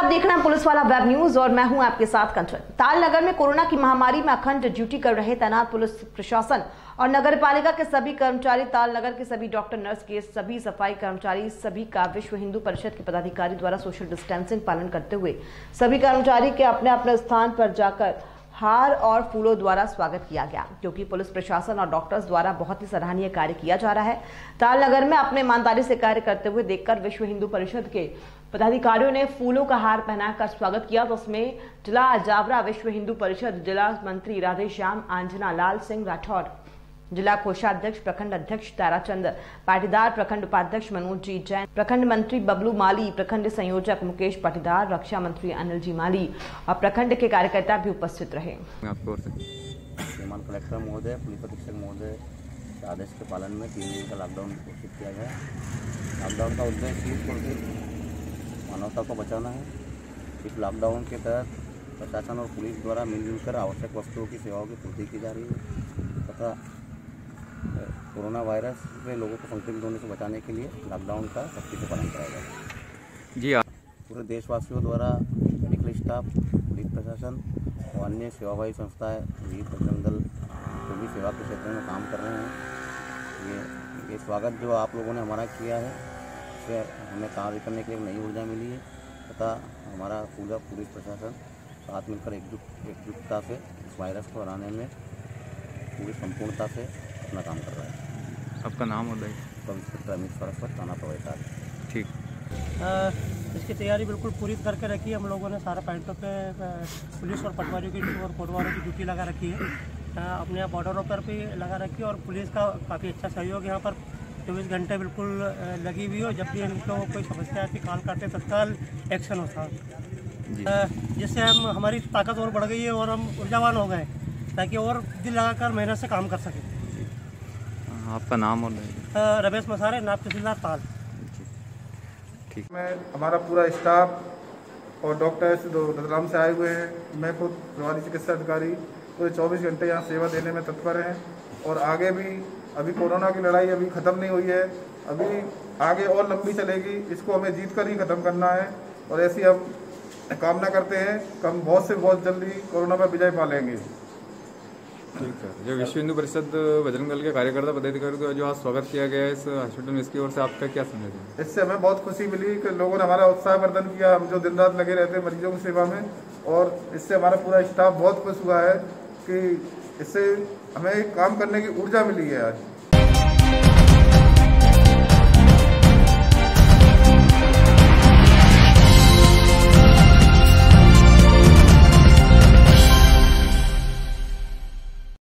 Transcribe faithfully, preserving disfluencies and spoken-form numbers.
देख रहे हैं पुलिस वाला वेब न्यूज और मैं हूं आपके साथ कंचन। ताल नगर में कोरोना की महामारी में अखंड ड्यूटी कर रहे तैनात पुलिस प्रशासन और नगर पालिका के सभी कर्मचारी, ताल नगर के सभी डॉक्टर, नर्स के सभी सफाई कर्मचारी, सभी का विश्व हिंदू परिषद के पदाधिकारी द्वारा सोशल डिस्टेंसिंग पालन करते हुए सभी कर्मचारी के अपने अपने स्थान पर जाकर हार और फूलों द्वारा स्वागत किया गया, क्योंकि पुलिस प्रशासन और डॉक्टर्स द्वारा बहुत ही सराहनीय कार्य किया जा रहा है। ताल नगर में अपने ईमानदारी से कार्य करते हुए देखकर विश्व हिंदू परिषद के पदाधिकारियों ने फूलों का हार पहनाकर स्वागत किया। तो उसमें जिला जावरा विश्व हिंदू परिषद जिला मंत्री राधेश्याम आंजना लाल सिंह राठौर, जिला कोषाध्यक्ष प्रखंड अध्यक्ष ताराचंद पाटीदार, प्रखंड उपाध्यक्ष मनोज जी जैन, प्रखंड मंत्री बबलू माली, प्रखंड संयोजक मुकेश पाटीदार, रक्षा मंत्री अनिल जी माली और प्रखंड के कार्यकर्ता भी उपस्थित रहे। श्रीमान कलेक्टर महोदय, पुलिस अधीक्षक महोदय के आदेश के पालन में तीन दिन का लॉकडाउन घोषित किया गया। लॉकडाउन का उद्देश्य सिर्फ मानवता को बचाना है। इस लॉकडाउन के तहत प्रशासन और पुलिस द्वारा मिलजुल कर आवश्यक वस्तुओं की सेवाओं की पूर्ति की जा रही है तथा कोरोना वायरस से लोगों को संक्रमित होने से बचाने के लिए लॉकडाउन का सख्ती से पालन कराया जाएगा। जी, पूरे देशवासियों द्वारा मेडिकल स्टाफ, पुलिस प्रशासन और अन्य सेवाभावी संस्थाएं, वीर बजरंग दल जो भी सेवा के क्षेत्र में काम कर रहे हैं, ये ये स्वागत जो आप लोगों ने हमारा किया है, इससे हमें कार्य करने के लिए नई ऊर्जा मिली है तथा हमारा पूरा पुलिस प्रशासन साथ मिलकर एकजुट एकजुटता से इस वायरस को हराने में पूरी संपूर्णता से अपना काम कर रहा है। आपका नाम और सब इंस्पेक्टर अमित सरस्वत, थाना प्रवेश। ठीक। इसकी तैयारी बिल्कुल पूरी करके रखी है। हम लोगों ने सारा पॉइंटों पे पुलिस और पटवारियों की और कोटवारों की ड्यूटी लगा रखी है। अपने यहाँ बॉर्डरों पर भी लगा रखी है और पुलिस का काफ़ी अच्छा सहयोग यहाँ पर चौबीस घंटे बिल्कुल लगी हुई हो। जब भी इनको कोई समस्या आती, कॉल करते, तत्काल एक्शन होता है, जिससे हम हमारी ताकत और बढ़ गई है और हम ऊर्जावान हो गए ताकि और दिल लगाकर मेहनत से काम कर सकें। आपका नाम और रमेश मसारे, नायब तहसीलदार ताल। ठीक। मैं हमारा पूरा स्टाफ और डॉक्टर्स जो रतलाम से आए हुए हैं, मैं खुद प्रभारी चिकित्सा अधिकारी पूरे चौबीस घंटे यहाँ सेवा देने में तत्पर हैं और आगे भी अभी कोरोना की लड़ाई अभी ख़त्म नहीं हुई है, अभी आगे और लंबी चलेगी। इसको हमें जीत कर ही ख़त्म करना है और ऐसी हम कामना करते हैं कि हम बहुत से बहुत जल्दी कोरोना पर विजय पा लेंगे। ठीक है। जो विश्व हिंदू परिषद बजरंग दल के कार्यकर्ता पदाधिकारी का जो आज स्वागत किया गया है इस हॉस्पिटल में, इसकी ओर से आपका क्या संदेश है? इससे हमें बहुत खुशी मिली कि लोगों ने हमारा उत्साहवर्धन किया। हम जो दिन रात लगे रहते हैं मरीजों की सेवा में, और इससे हमारा पूरा स्टाफ बहुत खुश हुआ है कि इससे हमें काम करने की ऊर्जा मिली है आज।